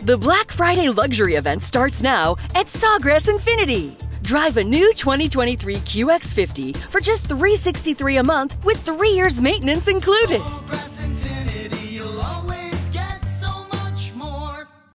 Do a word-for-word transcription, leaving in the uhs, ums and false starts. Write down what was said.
The Black Friday luxury event starts now at Sawgrass INFINITI. Drive a new twenty twenty-three Q X fifty for just three hundred sixty-three dollars a month with three years maintenance included.